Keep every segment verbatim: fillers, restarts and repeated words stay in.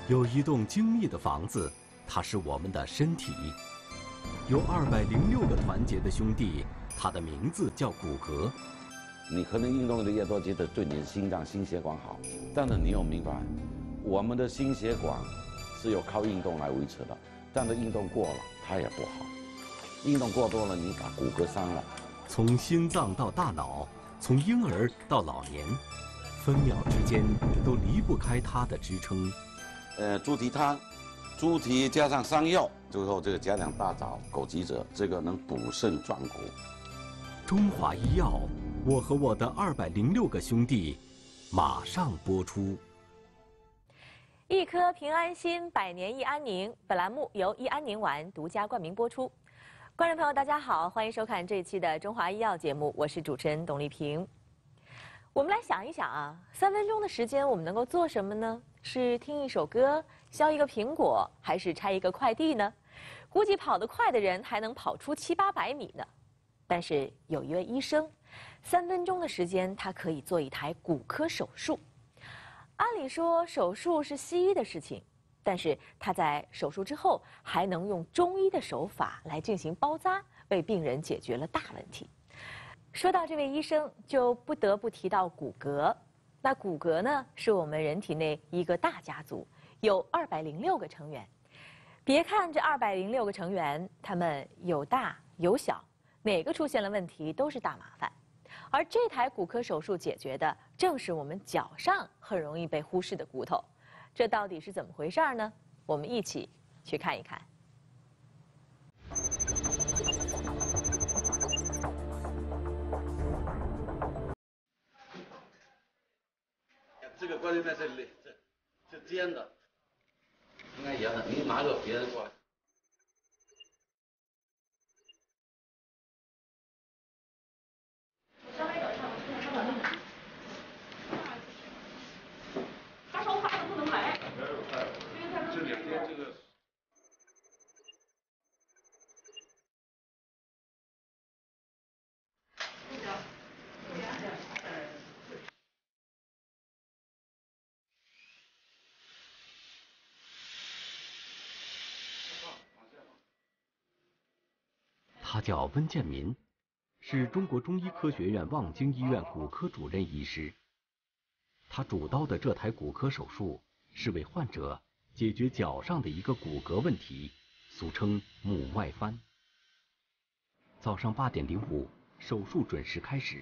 有一栋精密的房子，它是我们的身体；有二百零六个团结的兄弟，它的名字叫骨骼。 你可能运动的越多，觉得对你的心脏、心血管好，但是你要明白，我们的心血管是要靠运动来维持的，但是运动过了它也不好，运动过多了你把骨骼伤了。 从心脏到大脑，从婴儿到老年，分秒之间都离不开它的支撑。 呃，猪蹄汤，猪蹄加上山药，最后这个加点大枣、枸杞子，这个能补肾壮骨。 中华医药，我和我的二百零六个兄弟，马上播出。 一颗平安心，百年益安宁。本栏目由益安宁丸独家冠名播出。观众朋友，大家好，欢迎收看这一期的中华医药节目，我是主持人董丽萍。我们来想一想啊，三分钟的时间，我们能够做什么呢？是听一首歌，削一个苹果，还是拆一个快递呢？估计跑得快的人还能跑出七八百米呢。但是有一位医生，三分钟的时间，他可以做一台骨科手术。按理说，手术是西医的事情，但是他在手术之后还能用中医的手法来进行包扎，为病人解决了大问题。说到这位医生，就不得不提到骨骼。那骨骼呢，是我们人体内一个大家族，有二百零六个成员。别看这二百零六个成员，他们有大有小，哪个出现了问题都是大麻烦。而这台骨科手术解决的，正是我们脚上很容易被忽视的骨头。这到底是怎么回事呢？我们一起去看一看。 这个关键在这里，这这尖的，应该一样的。你拿个别人过来。 稍微有一下，我现在稍等一下。他说他不能来，因为他这两天这个。 他叫温建民，是中国中医科学院望京医院骨科主任医师。他主刀的这台骨科手术是为患者解决脚上的一个骨骼问题，俗称母外翻。早上八点零五，手术准时开始。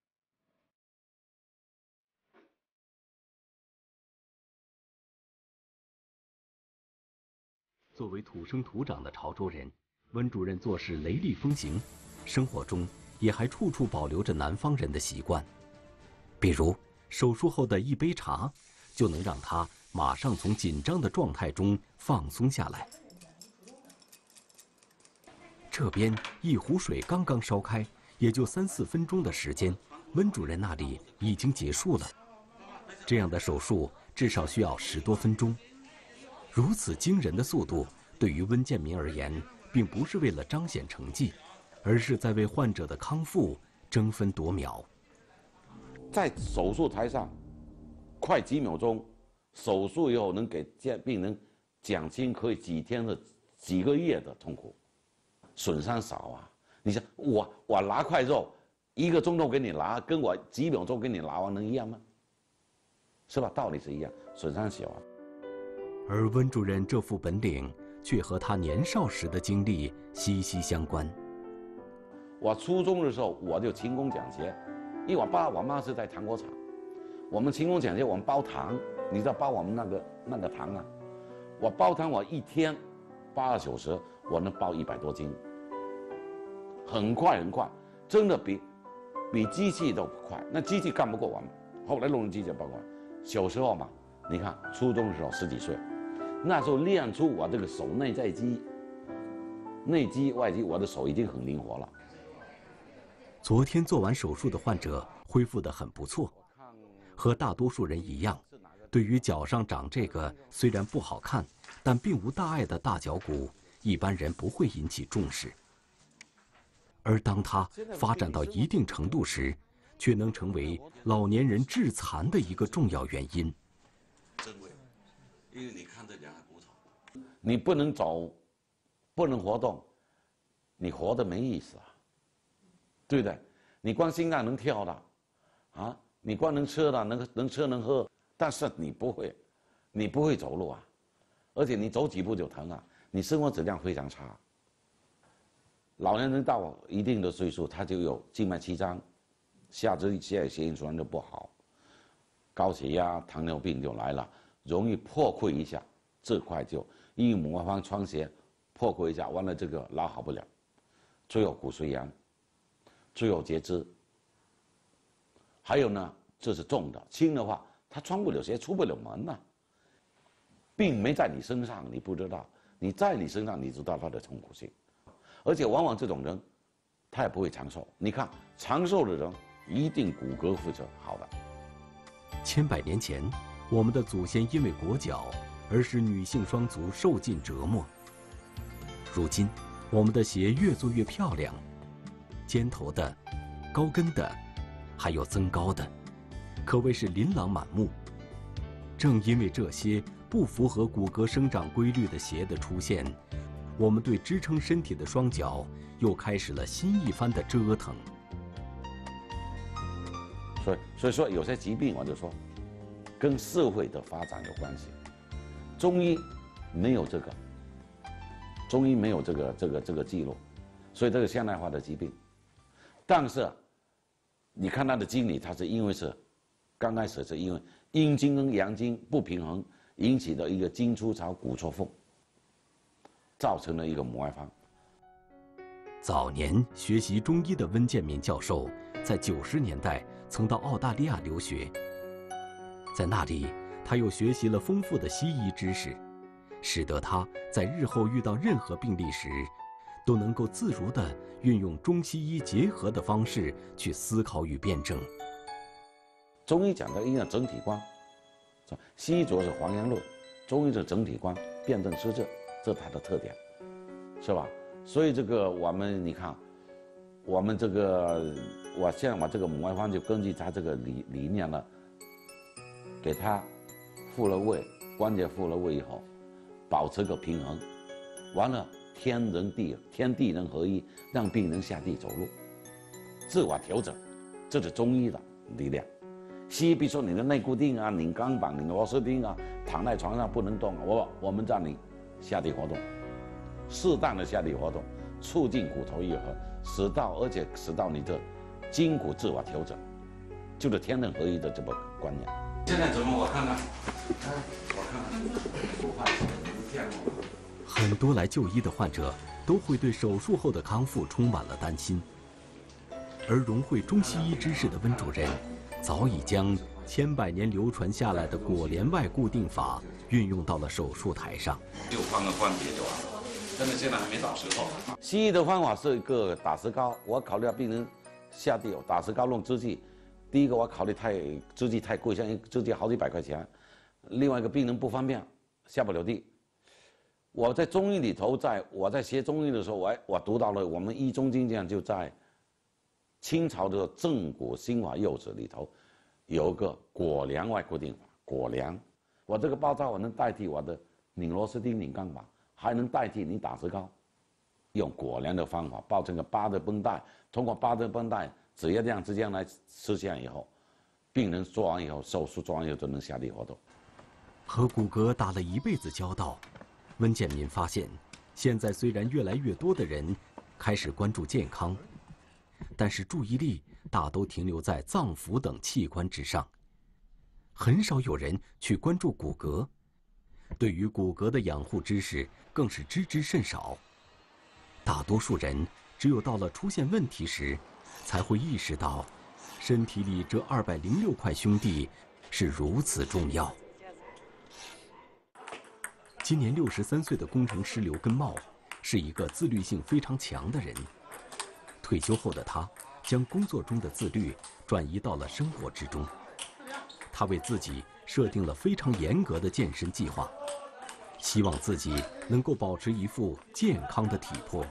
作为土生土长的潮州人，温主任做事雷厉风行，生活中也还处处保留着南方人的习惯。比如手术后的一杯茶，就能让他马上从紧张的状态中放松下来。这边一壶水刚刚烧开，也就三四分钟的时间，温主任那里已经结束了。这样的手术至少需要十多分钟。如此惊人的速度，对于温建民而言，并不是为了彰显成绩，而是在为患者的康复争分夺秒。 在手术台上，快几秒钟，手术以后能给病人减轻可以几天的、几个月的痛苦，损伤少啊！你想我我拿块肉，一个钟头给你拿，跟我几秒钟给你拿完能一样吗？是吧？道理是一样，损伤小啊。 而温主任这副本领，却和他年少时的经历息息相关。 我初中的时候，我就勤工奖学，因为我爸我妈是在糖果厂，我们勤工奖学，我们包糖，你知道包我们那个那个糖啊，我包糖我一天八个小时，我能包一百多斤，很快很快，真的比比机器都快，那机器干不过我们，后来弄机器包括小时候嘛，你看初中的时候十几岁。那时候练出我这个手内在肌、内肌、外肌，我的手已经很灵活了。 昨天做完手术的患者恢复得很不错，和大多数人一样，对于脚上长这个虽然不好看，但并无大碍的大脚骨，一般人不会引起重视。而当它发展到一定程度时，却能成为老年人致残的一个重要原因。 因为你看这两个骨头，你不能走，不能活动，你活得没意思啊，对不对？你光心脏能跳的，啊，你光能吃的，能能吃能喝，但是你不会，你不会走路啊，而且你走几步就疼啊，你生活质量非常差。老年人到一定的岁数，他就有静脉曲张，下肢血血液循环就不好，高血压、糖尿病就来了，容易破溃一下，这块就因为母外方穿血破溃一下，完了这个拉好不了，最后骨髓炎，最后截肢。还有呢，这是重的，轻的话他穿不了鞋，出不了门呐、啊。病没在你身上，你不知道；你在你身上，你知道它的痛苦性。而且往往这种人，他也不会长寿。你看，长寿的人一定骨骼会是好的。 千百年前，我们的祖先因为裹脚而使女性双足受尽折磨。如今，我们的鞋越做越漂亮，尖头的、高跟的，还有增高的，可谓是琳琅满目。正因为这些不符合骨骼生长规律的鞋的出现，我们对支撑身体的双脚又开始了新一番的折腾。 所以，所以说有些疾病，我就说，跟社会的发展有关系。中医没有这个，中医没有这个这个这个记录，所以这个现代化的疾病。但是，你看它的机理，它是因为是，刚开始是因为阴经跟阳经不平衡引起的一个经粗糙骨错缝。造成了一个母外方。 早年学习中医的温建民教授，在九十年代曾到澳大利亚留学，在那里，他又学习了丰富的西医知识，使得他在日后遇到任何病例时，都能够自如地运用中西医结合的方式去思考与辩证。 中医讲的一个整体观，西医主要是还原论，中医是整体观，辩证施治。这是它的特点，是吧？所以这个我们你看，我们这个我现在把这个母外方就根据它这个理理念呢，给它复了位，关节复了位以后，保持个平衡，完了天人地天地人合一，让病人下地走路，自我调整，这是中医的力量。西医比如说你的内固定啊、拧钢板、拧螺丝钉啊，躺在床上不能动啊，我我们让你下地活动，适当的下地活动，促进骨头愈合，使到而且使到你的筋骨自我调整，就是天人合一的这个观念。现在怎么？我看看，我看看，我看你见过吗？ 很多来就医的患者都会对手术后的康复充满了担心，而融会中西医知识的温主任，早已将千百年流传下来的裹连外固定法运用到了手术台上， 就换个关节就完了。但是现在还没到时候。西医的方法是一个打石膏，我考虑到病人下地打石膏弄支气，第一个我考虑太支气太贵，像一支气好几百块钱；另外一个病人不方便下不了地。我在中医里头，在我在学中医的时候，我我读到了我们《医中经鉴》，就在清朝的《正骨新华釉旨》里头有一个裹连外固定法，裹连。我这个包扎我能代替我的拧螺丝钉、拧钢板，还能代替你打石膏，用裹连的方法包成个八的绷带，通过八的绷带指压量之间来实现以后，病人做完以后，手术做完以后就能下地活动。 和骨骼打了一辈子交道，温建民发现，现在虽然越来越多的人开始关注健康，但是注意力大都停留在脏腑等器官之上。很少有人去关注骨骼，对于骨骼的养护知识更是知之甚少。大多数人只有到了出现问题时，才会意识到，身体里这二百零六块兄弟是如此重要。今年六十三岁的工程师刘根茂，是一个自律性非常强的人。退休后的他，将工作中的自律转移到了生活之中。他为自己设定了非常严格的健身计划，希望自己能够保持一副健康的体魄。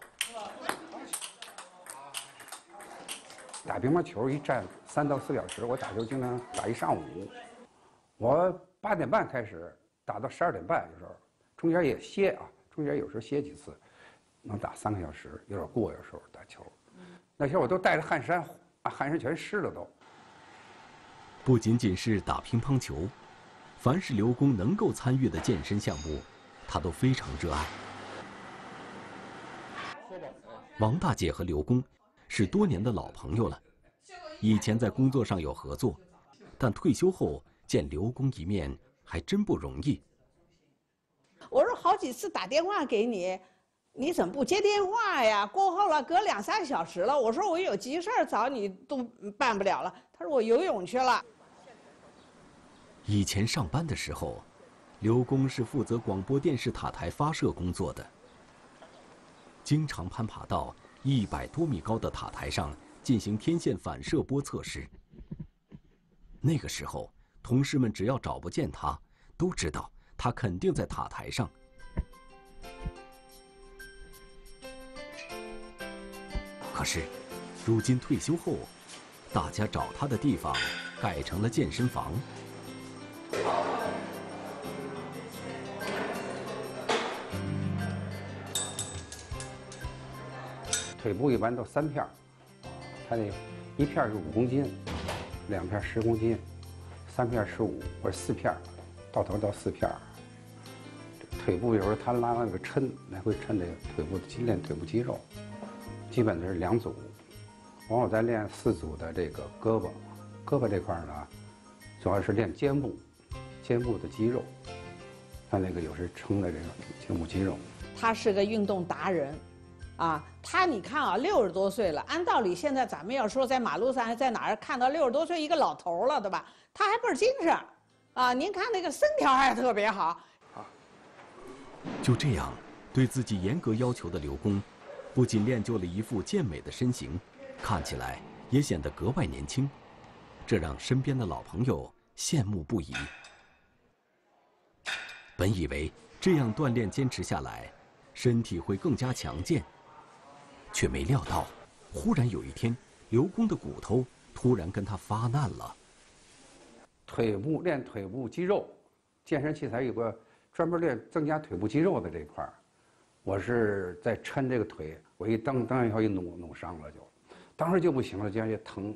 打乒乓球一站三到四小时，我打球经常打一上午。我八点半开始打到十二点半有时候，中间也歇啊，中间有时候歇几次，能打三个小时，有点过，有时候打球。那些我都带着汗衫，啊，汗衫全湿了都。 不仅仅是打乒乓球，凡是刘工能够参与的健身项目，他都非常热爱。王大姐和刘工是多年的老朋友了，以前在工作上有合作，但退休后见刘工一面还真不容易。 我说好几次打电话给你，你怎么不接电话呀？过后了，隔两三个小时了。我说我有急事儿找你都办不了了。他说我游泳去了。 以前上班的时候，刘工是负责广播电视塔台发射工作的，经常攀爬到一百多米高的塔台上进行天线反射波测试。那个时候，同事们只要找不见他，都知道他肯定在塔台上。可是，如今退休后，大家找他的地方改成了健身房。 腿部一般都三片儿，它得一片儿是五公斤，两片十公斤，三片十五或者四片儿，到头到四片儿。腿部有时候他拉那个抻，来回抻这个腿部的肌练腿部肌肉，基本是两组，完我再练四组的这个胳膊，胳膊这块呢，主要是练肩部，肩部的肌肉，他那个有时撑的这个肩部肌肉。 他是个运动达人。啊，他你看啊，六十多岁了，按道理现在咱们要说在马路上在哪儿看到六十多岁一个老头了，对吧？他还倍儿精神，啊，您看那个身条还特别好。 就这样，对自己严格要求的刘工，不仅练就了一副健美的身形，看起来也显得格外年轻，这让身边的老朋友羡慕不已。本以为这样锻炼坚持下来，身体会更加强健。却没料到，忽然有一天，刘工的骨头突然跟他发难了。 腿部练腿部肌肉，健身器材有个专门练增加腿部肌肉的这一块儿，我是在抻这个腿，我一蹬蹬以后一弄弄伤了就，当时就不行了，这样也疼。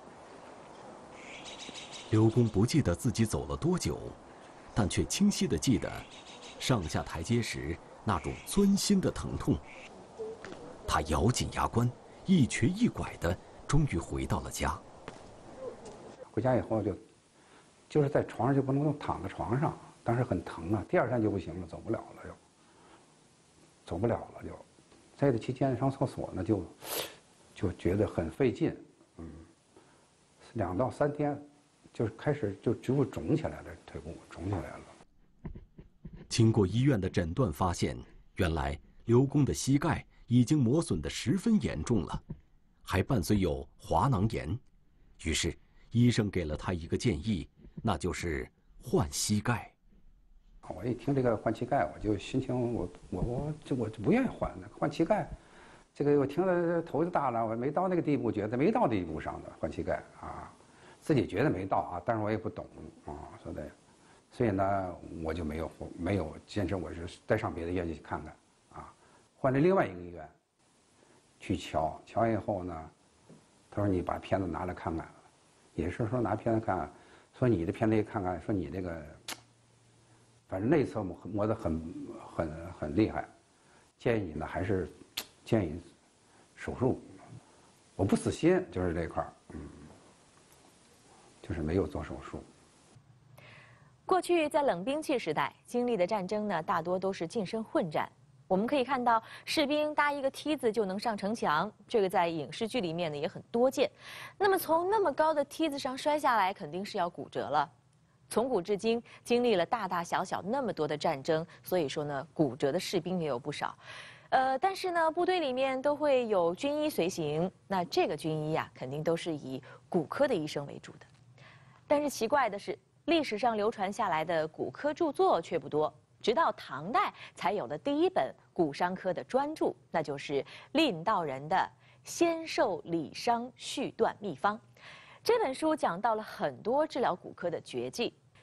刘工不记得自己走了多久，但却清晰地记得，上下台阶时那种钻心的疼痛。他咬紧牙关，一瘸一拐的，终于回到了家。 回家以后就，就是在床上就不能躺在床上，当时很疼啊。第二天就不行了，走不了了就，走不了了就，在这期间上厕所呢就，就觉得很费劲，嗯，两到三天，就开始就局部肿起来了，腿部肿起来了。 经过医院的诊断发现，原来刘工的膝盖已经磨损得十分严重了，还伴随有滑囊炎。于是，医生给了他一个建议，那就是换膝盖。 我一听这个换膝盖，我就心情我我我就我就不愿意换了，换膝盖，这个我听了头就大了，我没到那个地步，觉得没到地步上的换膝盖啊，自己觉得没到啊，但是我也不懂啊，说的，所以呢，我就没有没有坚持，我是再上别的医院去看看。换了另外一个医院，去瞧瞧以后呢，他说你把片子拿来看看，也是说拿片子看，说你的片子一看看，说你这个，反正内侧磨磨得很很很厉害，建议你呢还是建议手术。我不死心，就是这块儿，嗯，就是没有做手术。 过去在冷兵器时代经历的战争呢，大多都是近身混战。我们可以看到，士兵搭一个梯子就能上城墙，这个在影视剧里面呢也很多见。那么从那么高的梯子上摔下来，肯定是要骨折了。从古至今，经历了大大小小那么多的战争，所以说呢，骨折的士兵也有不少。呃，但是呢，部队里面都会有军医随行，那这个军医呀、啊，肯定都是以骨科的医生为主的。但是奇怪的是，历史上流传下来的骨科著作却不多。直到唐代才有了第一本骨伤科的专著，那就是蔺道人的《仙寿理伤续断秘方》。这本书讲到了很多治疗骨科的绝技，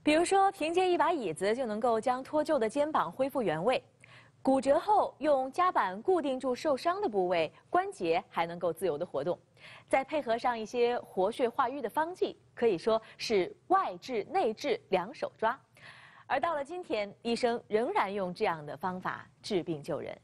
比如说，凭借一把椅子就能够将脱臼的肩膀恢复原位；骨折后用夹板固定住受伤的部位，关节还能够自由的活动。再配合上一些活血化瘀的方剂，可以说是外治内治两手抓。而到了今天，医生仍然用这样的方法治病救人。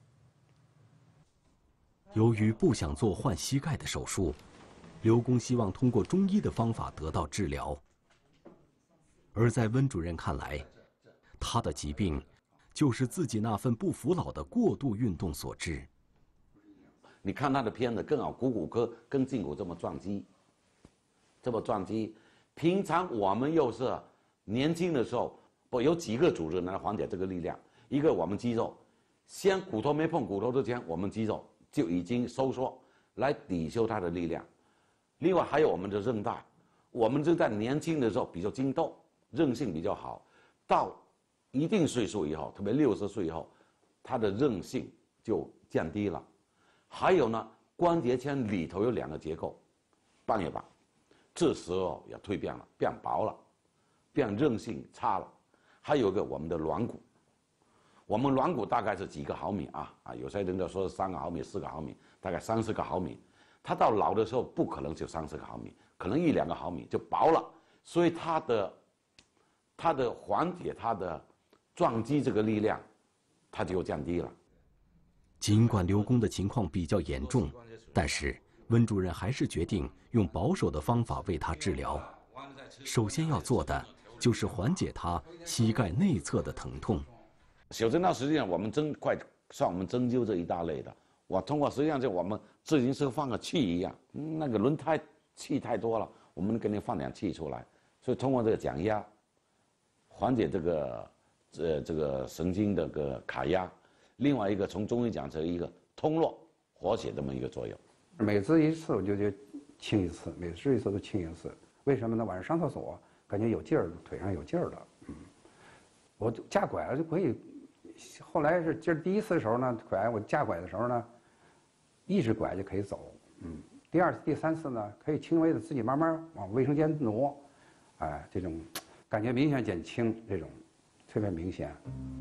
由于不想做换膝盖的手术，刘公希望通过中医的方法得到治疗。而在温主任看来，他的疾病就是自己那份不服老的过度运动所致。 你看他的片子，更好，股骨科跟胫骨这么撞击，这么撞击。平常我们又是年轻的时候，不有几个组织能缓解这个力量？一个我们肌肉，先骨头没碰骨头之前，我们肌肉就已经收缩来抵消它的力量。另外还有我们的韧带，我们就在年轻的时候比较筋斗，韧性比较好，到一定岁数以后，特别六十岁以后，它的韧性就降低了。还有呢，关节圈里头有两个结构，半月板，这时候也蜕变了，变薄了，变韧性差了。还有一个我们的软骨，我们软骨大概是几个毫米啊啊，有些人就说是三个毫米、四个毫米，大概三四个毫米。它到老的时候不可能就三四个毫米，可能一两个毫米就薄了，所以它的它的缓解它的撞击这个力量，它就降低了。 尽管刘公的情况比较严重，但是温主任还是决定用保守的方法为他治疗。首先要做的就是缓解他膝盖内侧的疼痛。 小针刀实际上我们针快像我们针灸这一大类的，我通过实际上就我们自行车放个气一样，嗯、那个轮胎气太多了，我们给你放点气出来，所以通过这个降压，缓解这个呃这个神经的个卡压。另外一个从中医讲成一个通络活血这么一个作用。 每治一次我就就清一次，每治一次都清一次。为什么呢？晚上上厕所感觉有劲儿，腿上有劲儿了。嗯，我架拐了就可以。后来是今儿第一次的时候呢，拐我架拐的时候呢，一直拐就可以走。嗯，第二次、第三次呢，可以轻微的自己慢慢往卫生间挪，哎，这种感觉明显减轻，这种特别明显。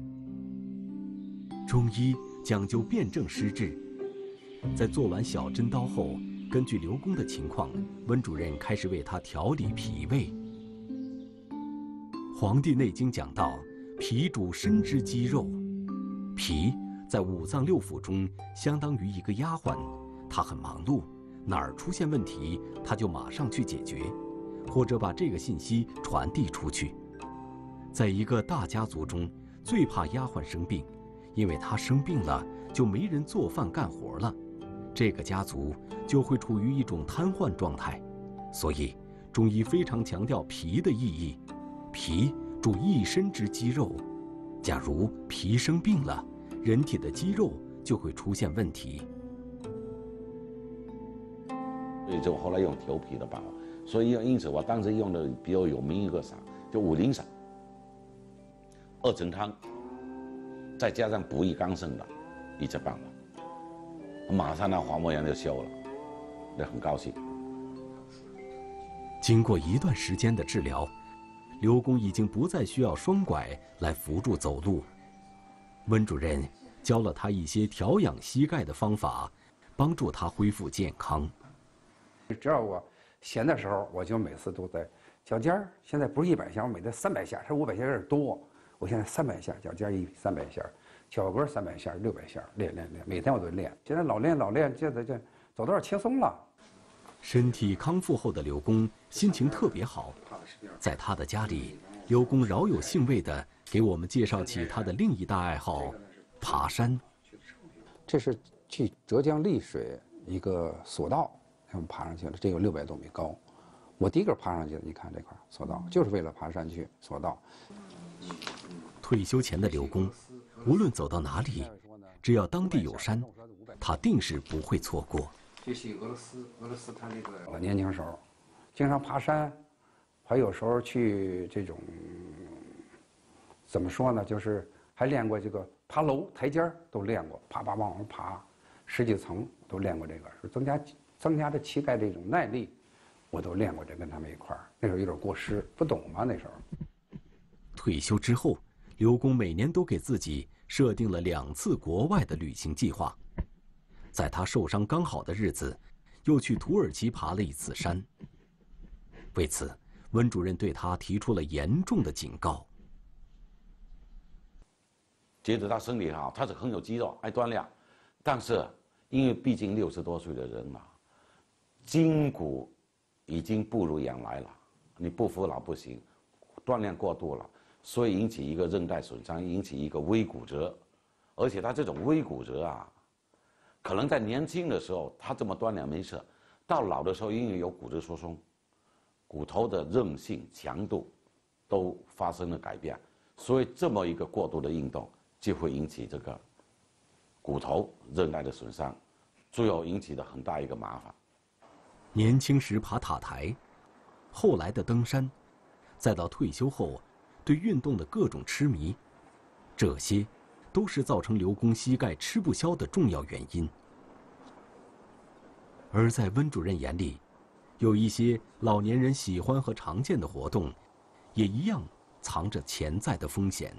中医讲究辨证施治，在做完小针刀后，根据刘公的情况，温主任开始为他调理脾胃。《黄帝内经》讲到，脾主身之肌肉，脾在五脏六腑中相当于一个丫鬟，她很忙碌，哪儿出现问题，她就马上去解决，或者把这个信息传递出去。在一个大家族中，最怕丫鬟生病。因为他生病了，就没人做饭干活了，这个家族就会处于一种瘫痪状态。所以，中医非常强调脾的意义。脾主一身之肌肉，假如脾生病了，人体的肌肉就会出现问题。 所以就后来用调脾的办法，所以因此我当时用的比较有名一个散，就五苓散、二陈汤。再加上补益刚肾的一些办法，马上那黄膜炎就消了，也很高兴。 经过一段时间的治疗，刘公已经不再需要双拐来扶助走路。温主任教了他一些调养膝盖的方法，帮助他恢复健康。 只要我闲的时候，我就每次都在脚尖儿。现在不是一百下，我每天三百下，它五百下有点多。我现在三百下，脚尖一三百下，脚跟三百下，六百下，练练练，每天我都练。现在老练老练，现在这走道轻松了。 身体康复后的刘公心情特别好，在他的家里，刘公饶有兴味地给我们介绍起他的另一大爱好——爬山。 这是去浙江丽水一个索道，我们爬上去了，这有六百多米高。我第一个爬上去的，你看这块索道，就是为了爬山去索道。 退休前的刘公，无论走到哪里，只要当地有山，他定是不会错过。 学习俄罗斯，俄罗斯他那个年轻时候，经常爬山，还有时候去这种，怎么说呢？就是还练过这个爬楼台阶儿都练过，爬爬往上爬，十几层都练过这个，是增加增加的膝盖这种耐力，我都练过这，跟他们一块儿。那时候有点过失，不懂嘛那时候。 退休之后，刘公每年都给自己设定了两次国外的旅行计划。在他受伤刚好的日子，又去土耳其爬了一次山。为此，温主任对他提出了严重的警告。 觉得他身体好，他是很有肌肉，爱锻炼，但是因为毕竟六十多岁的人了，筋骨已经不如原来了，你不服老不行，锻炼过度了，所以引起一个韧带损伤，引起一个微骨折，而且他这种微骨折啊，可能在年轻的时候他这么锻炼没事，到老的时候因为有骨质疏松，骨头的韧性、强度都发生了改变，所以这么一个过度的运动就会引起这个骨头韧带的损伤，最后引起的很大一个麻烦。 年轻时爬塔台，后来的登山，再到退休后对运动的各种痴迷，这些都是造成刘公膝盖吃不消的重要原因。而在温主任眼里，有一些老年人喜欢和常见的活动，也一样藏着潜在的风险。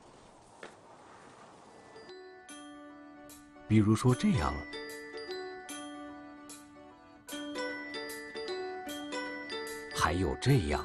比如说这样，还有这样。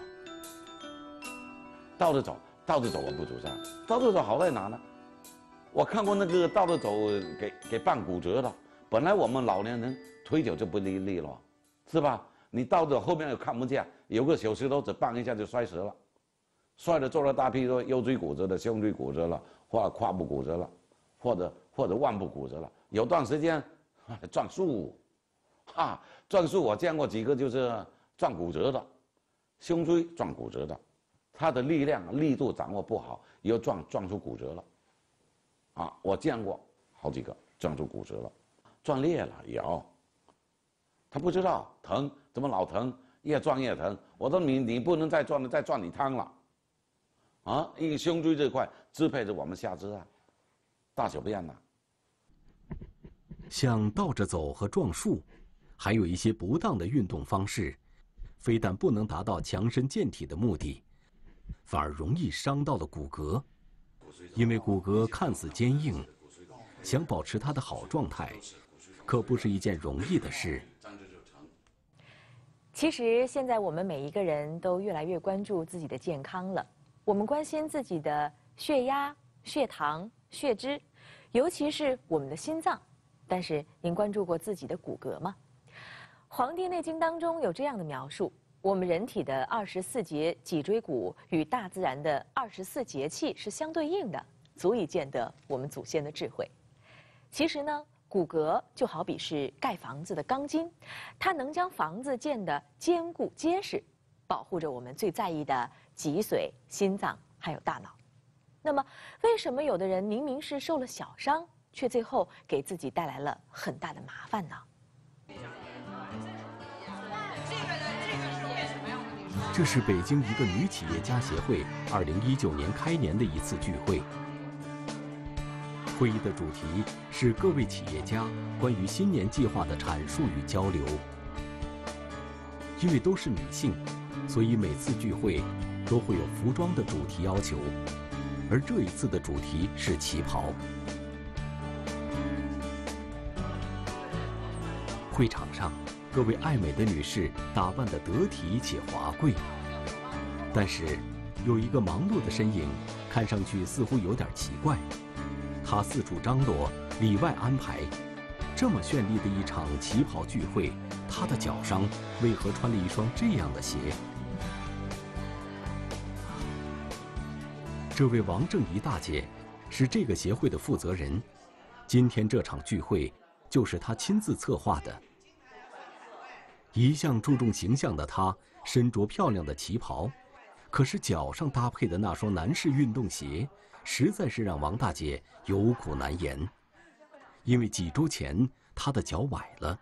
倒着走，倒着走我不主张，倒着走好在哪呢？我看过那个倒着走给给绊骨折的，本来我们老年人腿脚就不利利落，是吧？你倒着后面又看不见，有个小石头子绊一下就摔折了，摔得坐了大屁股，腰椎骨折了，胸椎骨折了，或者胯部骨折了，或者或者腕部骨折了。有段时间撞树，哈，撞树我见过几个就是撞骨折的，胸椎撞骨折的，他的力量力度掌握不好，又撞撞出骨折了，啊，我见过好几个撞出骨折了，撞裂了有，他不知道疼，怎么老疼，越撞越疼。我说你你不能再撞了，再撞你瘫了，啊，因为胸椎这块支配着我们下肢啊，大小便呐、啊。 像倒着走和撞树，还有一些不当的运动方式，非但不能达到强身健体的目的，反而容易伤到了骨骼。因为骨骼看似坚硬，想保持它的好状态，可不是一件容易的事。 其实现在我们每一个人都越来越关注自己的健康了，我们关心自己的血压、血糖、血脂，尤其是我们的心脏。但是您关注过自己的骨骼吗？《黄帝内经》当中有这样的描述：我们人体的二十四节脊椎骨与大自然的二十四节气是相对应的，足以见得我们祖先的智慧。其实呢，骨骼就好比是盖房子的钢筋，它能将房子建得坚固结实，保护着我们最在意的脊髓、心脏还有大脑。那么，为什么有的人明明是受了小伤，却最后给自己带来了很大的麻烦呢？ 这是北京一个女企业家协会二零一九年开年的一次聚会。会议的主题是各位企业家关于新年计划的阐述与交流。因为都是女性，所以每次聚会都会有服装的主题要求，而这一次的主题是旗袍。会场上，各位爱美的女士打扮得得体且华贵，但是有一个忙碌的身影，看上去似乎有点奇怪。她四处张罗，里外安排，这么绚丽的一场旗袍聚会，她的脚上为何穿了一双这样的鞋？这位王正仪大姐是这个协会的负责人，今天这场聚会就是她亲自策划的。一向注重形象的她身着漂亮的旗袍，可是脚上搭配的那双男士运动鞋实在是让王大姐有苦难言。因为几周前她的脚崴了。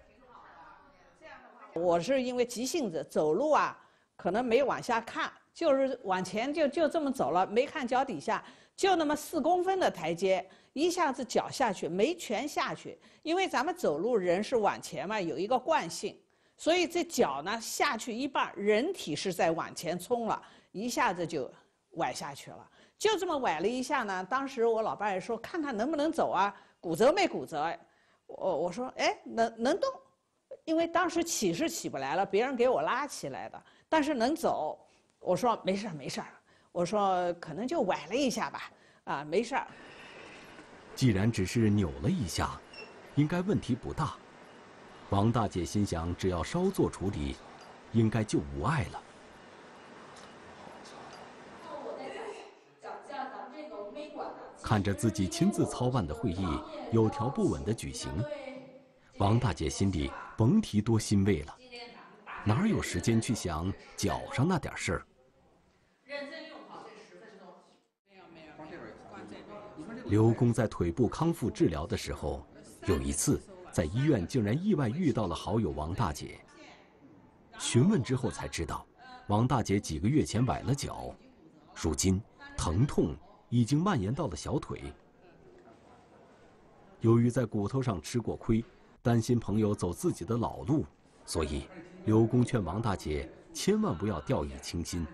我是因为急性子，走路啊可能没往下看，就是往前就就这么走了，没看脚底下，就那么四公分的台阶，一下子脚下去没全下去，因为咱们走路人是往前嘛，有一个惯性，所以这脚呢下去一半，人体是在往前冲了，一下子就崴下去了。就这么崴了一下呢，当时我老伴也说，看看能不能走啊，骨折没骨折？我我说，哎，能能动，因为当时起是起不来了，别人给我拉起来的，但是能走。我说没事没事，我说可能就崴了一下吧，啊，没事。 既然只是扭了一下，应该问题不大。王大姐心想，只要稍作处理，应该就无碍了。看着自己亲自操办的会议有条不紊地举行，王大姐心里甭提多欣慰了，哪有时间去想脚上那点事儿？刘公在腿部康复治疗的时候，有一次在医院竟然意外遇到了好友王大姐。询问之后才知道，王大姐几个月前崴了脚，如今疼痛已经蔓延到了小腿。由于在骨头上吃过亏，担心朋友走自己的老路，所以刘公劝王大姐千万不要掉以轻心。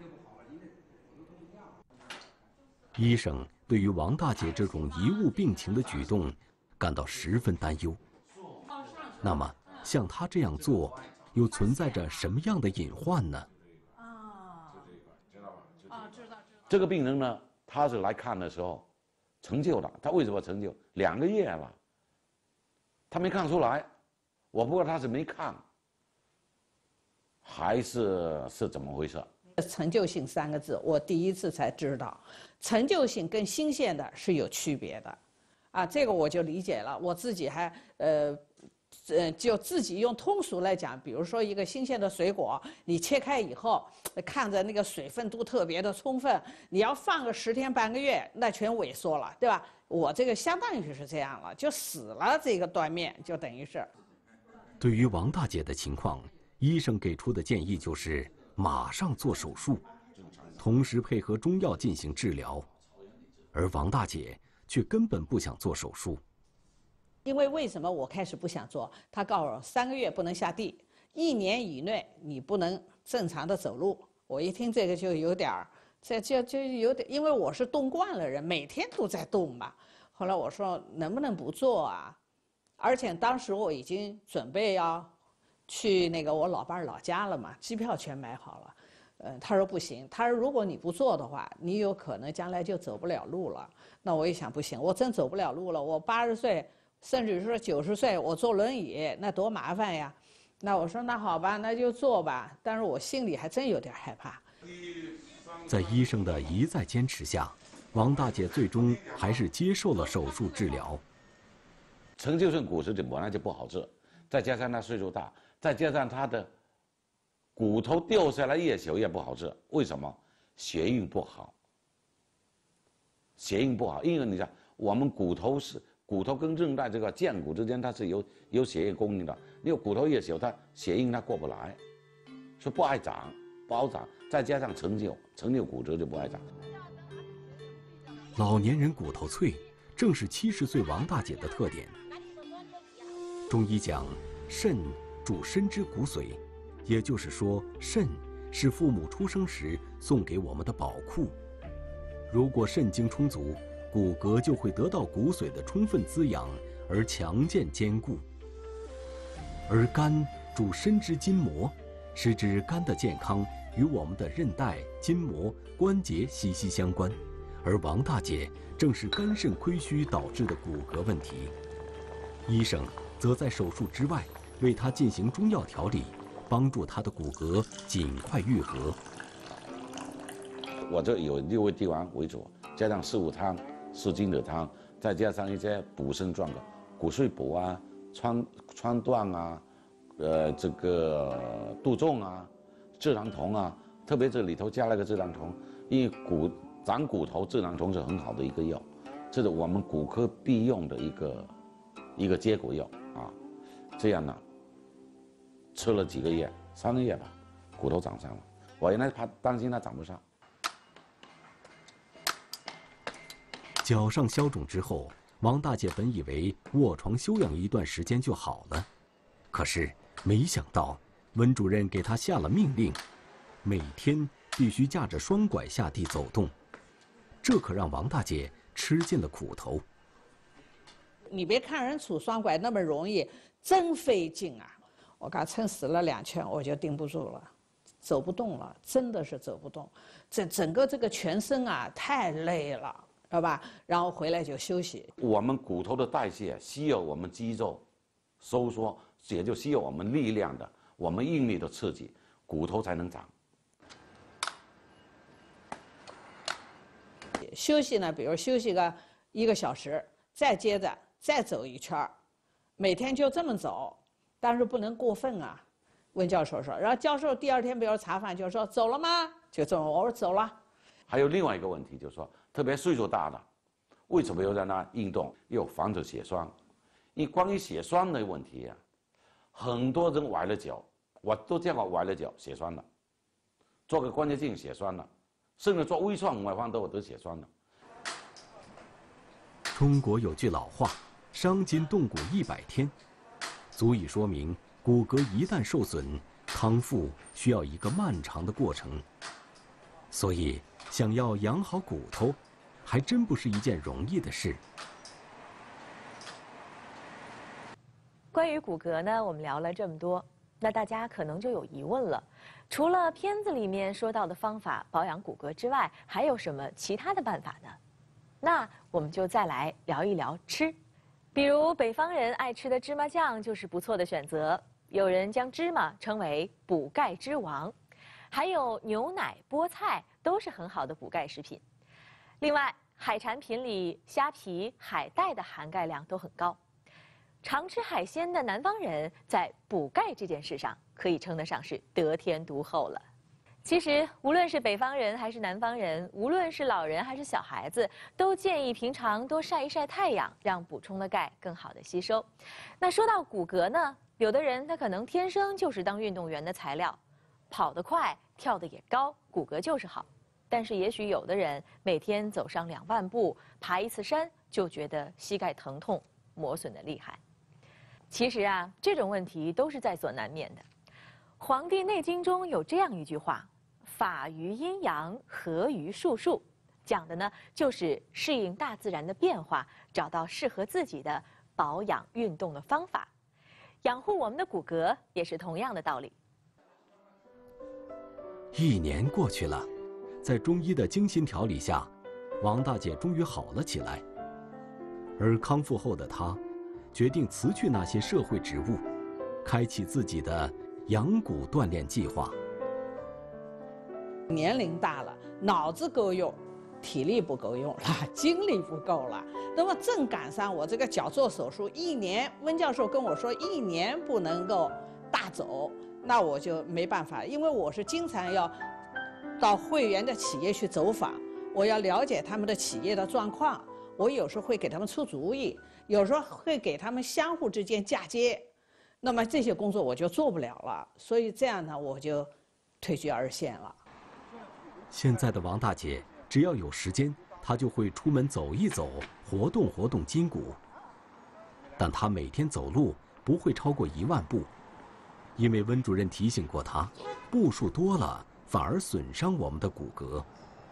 医生对于王大姐这种贻误病情的举动感到十分担忧。那么，像她这样做，又存在着什么样的隐患呢？ 啊，啊，知道知道。 这个病人呢，他是来看的时候，成就了。他为什么成就？两个月了，他没看出来。我不知道他是没看，还是是怎么回事？ 成就性三个字，我第一次才知道，成就性跟新鲜的是有区别的，啊，这个我就理解了。我自己还呃。呃，就自己用通俗来讲，比如说一个新鲜的水果，你切开以后，看着那个水分都特别的充分，你要放个十天半个月，那全萎缩了，对吧？我这个相当于是这样了，就死了这个断面，就等于是。 对于王大姐的情况，医生给出的建议就是马上做手术，同时配合中药进行治疗，而王大姐却根本不想做手术。 因为为什么我开始不想做？他告诉我三个月不能下地，一年以内你不能正常的走路。我一听这个就有点儿，这就就有点，因为我是动惯了人，每天都在动嘛。后来我说能不能不做啊？而且当时我已经准备要去那个我老伴儿老家了嘛，机票全买好了。呃，他说不行，他说如果你不做的话，你有可能将来就走不了路了。那我一想不行，我真走不了路了，我八十岁。甚至说九十岁，我坐轮椅那多麻烦呀！那我说那好吧，那就做吧。但是我心里还真有点害怕。 在医生的一再坚持下，王大姐最终还是接受了手术治疗。 成就性骨折就本来就不好治，再加上她岁数大，再加上她的骨头掉下来越小越不好治。为什么？血运不好。血运不好，因为你看我们骨头是。骨头跟韧带这个腱骨之间，它是有有血液供应的。因为骨头越小，它血运它过不来，所以不爱长，不好长。再加上陈旧，陈旧骨折就不爱长。 老年人骨头脆，正是七十岁王大姐的特点。中医讲，肾主身之骨髓，也就是说，肾是父母出生时送给我们的宝库。如果肾精充足，骨骼就会得到骨髓的充分滋养，而强健坚固。而肝主身之筋膜，是指肝的健康与我们的韧带、筋膜、关节息息相关。而王大姐正是肝肾亏虚导致的骨骼问题，医生则在手术之外为她进行中药调理，帮助她的骨骼尽快愈合。 我这有六味地黄为主，加上四物汤。四金的汤，再加上一些补肾壮的骨髓补啊、川川断啊、呃这个杜仲啊、智囊酮啊，特别这里头加了个智囊酮，因为骨长骨头，智囊酮是很好的一个药，这是我们骨科必用的一个一个接骨药啊。这样呢，吃了几个月，三个月吧，骨头长上了。我原来怕担心它长不上。 脚上消肿之后，王大姐本以为卧床休养一段时间就好了，可是没想到温主任给她下了命令，每天必须架着双拐下地走动， 这可让王大姐吃尽了苦头。 你别看人杵双拐那么容易，真费劲啊！我刚撑死了两圈，我就顶不住了，走不动了，真的是走不动。这整个这个全身啊，太累了，知道吧？然后回来就休息。 我们骨头的代谢需要我们肌肉收缩，也就需要我们力量的、我们应力的刺激，骨头才能长。 休息呢，比如休息个一个小时，再接着再走一圈儿，每天就这么走，但是不能过分啊。温教授说，然后教授第二天比如茶饭就说走了吗？就这么我说走了。 还有另外一个问题就是说，特别岁数大的，为什么要在那运动？又防止血栓。因为关于血栓的问题啊，很多人崴了脚，我都见过崴了脚血栓了，做个关节镜血栓了，甚至做微创外放都有得血栓了。 中国有句老话，伤筋动骨一百天，足以说明骨骼一旦受损，康复需要一个漫长的过程。所以，想要养好骨头，还真不是一件容易的事。 关于骨骼呢，我们聊了这么多，那大家可能就有疑问了：除了片子里面说到的方法保养骨骼之外，还有什么其他的办法呢？那我们就再来聊一聊吃，比如北方人爱吃的芝麻酱就是不错的选择。有人将芝麻称为补钙之王，还有牛奶、菠菜都是很好的补钙食品。另外，海产品里虾皮、海带的含钙量都很高。常吃海鲜的南方人在补钙这件事上可以称得上是得天独厚了。其实，无论是北方人还是南方人，无论是老人还是小孩子，都建议平常多晒一晒太阳，让补充的钙更好的吸收。那说到骨骼呢，有的人他可能天生就是当运动员的材料，跑得快，跳得也高，骨骼就是好。但是也许有的人每天走上两万步，爬一次山，就觉得膝盖疼痛，磨损的厉害。其实啊，这种问题都是在所难免的。《黄帝内经》中有这样一句话：“法于阴阳，合于术数”，讲的呢就是适应大自然的变化，找到适合自己的保养运动的方法。养护我们的骨骼也是同样的道理。 一年过去了，在中医的精心调理下，王大姐终于好了起来。而康复后的她，决定辞去那些社会职务，开启自己的养骨锻炼计划。 年龄大了，脑子够用，体力不够用了，精力不够了。那么正赶上我这个脚做手术一年，温教授跟我说一年不能够大走，那我就没办法，因为我是经常要到会员的企业去走访，我要了解他们的企业的状况，我有时候会给他们出主意，有时候会给他们相互之间嫁接，那么这些工作我就做不了了，所以这样呢，我就退居二线了。 现在的王大姐，只要有时间，她就会出门走一走，活动活动筋骨。但她每天走路不会超过一万步，因为温主任提醒过她，步数多了反而损伤我们的骨骼。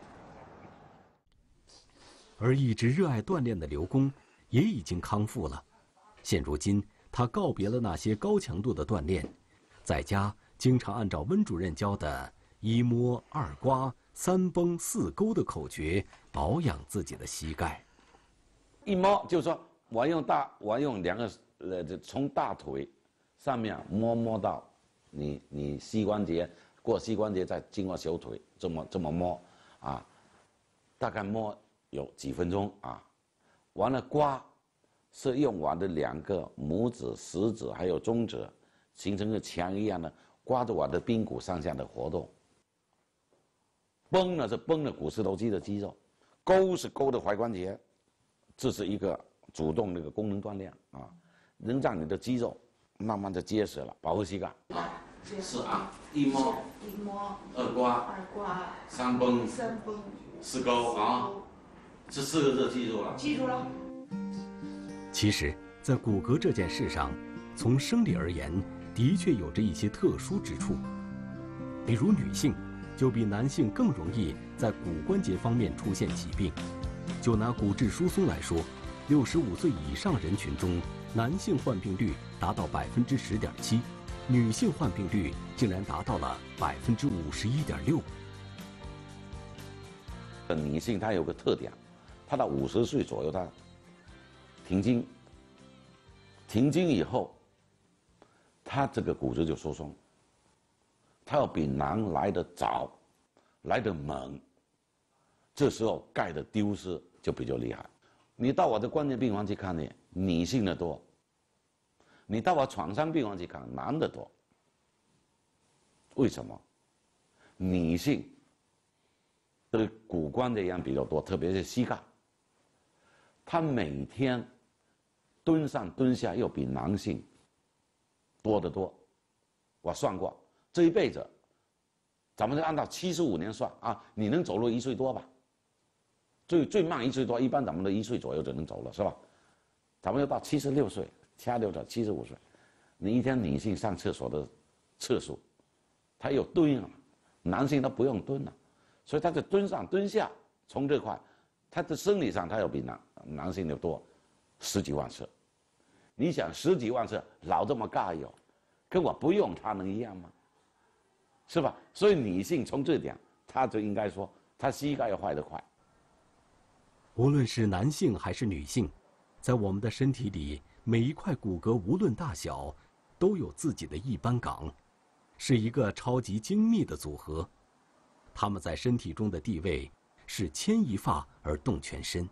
而一直热爱锻炼的刘工也已经康复了，现如今他告别了那些高强度的锻炼，在家经常按照温主任教的一摸二刮三绷四勾的口诀保养自己的膝盖。 一摸就是说我用大我用两个呃从大腿上面摸摸到你你膝关节，过膝关节再经过小腿，这么这么摸啊，大概摸有几分钟啊。完了刮是用我的两个拇指、食指还有中指形成个墙一样的刮着我的髌骨上下的活动。绷呢是绷的股四头肌的肌肉，勾是勾的踝关节，这是一个主动那个功能锻炼啊，能让你的肌肉慢慢的结实了，保护膝盖。啊，是啊，一摸， 一摸， 二刮， 二刮， 三绷， 三绷， 四勾啊，这四个字记住了。 记住了。 其实，在骨骼这件事上，从生理而言，的确有着一些特殊之处。比如女性，就比男性更容易在骨关节方面出现疾病。就拿骨质疏松来说，六十五岁以上人群中，男性患病率达到百分之十点七，女性患病率竟然达到了百分之五十一点六。 女性她有个特点，她到五十岁左右她停经，停经以后，她这个骨质就疏松，她要比男来得早，来得猛，这时候钙的丢失就比较厉害。你到我的关节病房去看呢，女性的多；你到我创伤病房去看，男的多。为什么？女性对骨关节炎比较多，特别是膝盖。她每天蹲上蹲下要比男性多得多。我算过，这一辈子，咱们就按照七十五年算啊，你能走路一岁多吧？最最慢一岁多，一般咱们都一岁左右就能走了，是吧？咱们要到七十六岁，掐掉到七十五岁，你一天女性上厕所的次数，她有蹲啊，男性他不用蹲了，所以他就蹲上蹲下，从这块，他的生理上他要比男男性的多十几万次。你想十几万次老这么尬哟，跟我不用他能一样吗？是吧？所以女性从这点，她就应该说，她膝盖要坏得快。 无论是男性还是女性，在我们的身体里，每一块骨骼无论大小，都有自己的一般岗，是一个超级精密的组合。它们在身体中的地位是牵一发而动全身。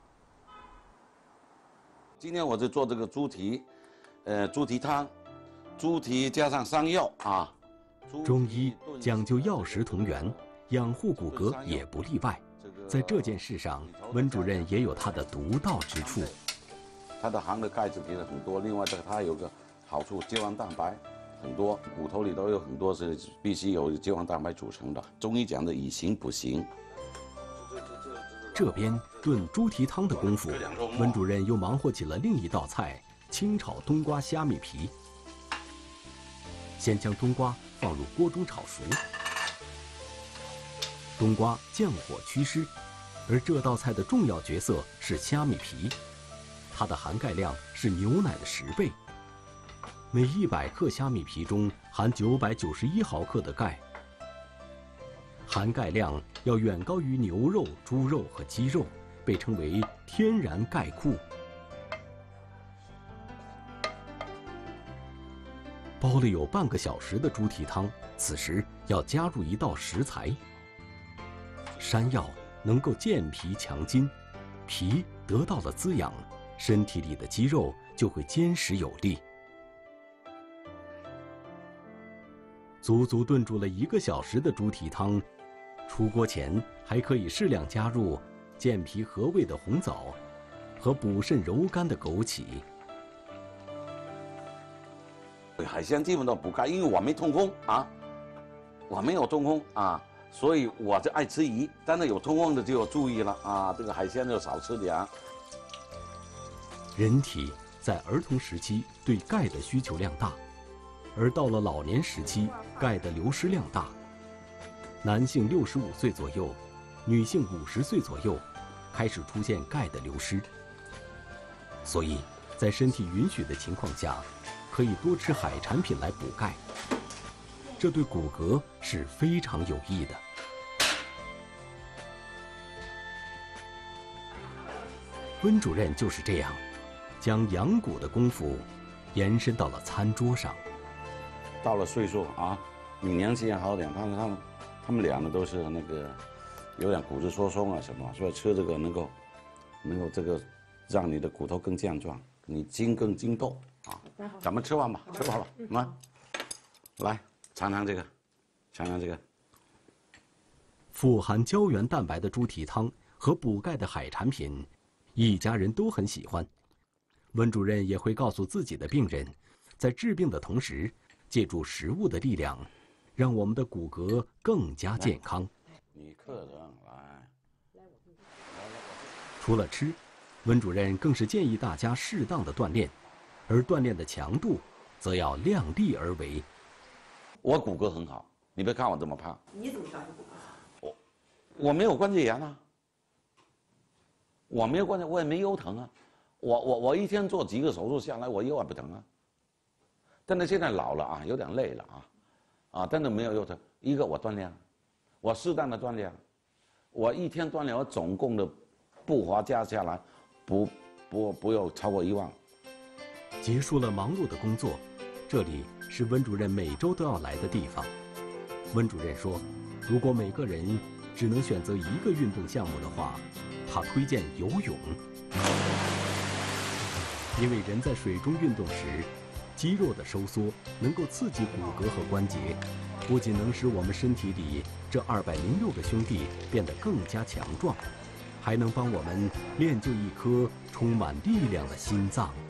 今天我就做这个猪蹄，呃，猪蹄汤，猪蹄加上山药啊。 中医讲究药食同源，养护骨骼也不例外。在这件事上，温主任也有他的独到之处。 它的含的钙质比的很多，另外这个它有个好处，胶原蛋白很多，骨头里都有很多是必须由胶原蛋白组成的。中医讲的以形补形。 这边炖猪蹄汤的功夫，温主任又忙活起了另一道菜——清炒冬瓜虾米皮。先将冬瓜放入锅中炒熟，冬瓜降火祛湿，而这道菜的重要角色是虾米皮，它的含钙量是牛奶的十倍，每一百克虾米皮中含九百九十一毫克的钙，含钙量要远高于牛肉、猪肉和鸡肉，被称为天然钙库。煲了有半个小时的猪蹄汤，此时要加入一道食材。山药能够健脾强筋，脾得到了滋养，身体里的肌肉就会坚实有力。足足炖煮了一个小时的猪蹄汤，出锅前还可以适量加入健脾和胃的红枣和补肾柔肝的枸杞。 海鲜基本都补钙，因为我没痛风啊，我没有痛风啊，所以我就爱吃鱼。但是有痛风的就要注意了啊，这个海鲜就少吃点。 人体在儿童时期对钙的需求量大，而到了老年时期，钙的流失量大。男性六十五岁左右，女性五十岁左右，开始出现钙的流失。所以，在身体允许的情况下，可以多吃海产品来补钙，这对骨骼是非常有益的。温主任就是这样，将养骨的功夫延伸到了餐桌上。 到了岁数啊，你年纪也好点，他们他们他们俩呢都是那个有点骨质疏松啊什么，所以吃这个能够能够这个让你的骨头更健壮，你筋更筋斗。啊，咱们吃饭吧，吃饱了，来，来尝尝这个，尝尝这个。 富含胶原蛋白的猪蹄汤和补钙的海产品，一家人都很喜欢。温主任也会告诉自己的病人，在治病的同时，借助食物的力量，让我们的骨骼更加健康。 你客人来， 除了吃，温主任更是建议大家适当的锻炼。而锻炼的强度，则要量力而为。 我骨骼很好，你别看我这么胖。 你怎么知道你骨骼好？ 我， 我没有关节炎啊，我没有关节，我也没腰疼啊，我我我一天做几个手术下来，我腰也不疼啊。但是现在老了啊，有点累了啊，啊，真的没有腰疼。一个我锻炼，我适当的锻炼，我一天锻炼，我总共的步伐加下来，不不不要超过一万。 结束了忙碌的工作，这里是温主任每周都要来的地方。温主任说，如果每个人只能选择一个运动项目的话，他推荐游泳。因为人在水中运动时，肌肉的收缩能够刺激骨骼和关节，不仅能使我们身体里这二百零六个兄弟变得更加强壮，还能帮我们练就一颗充满力量的心脏。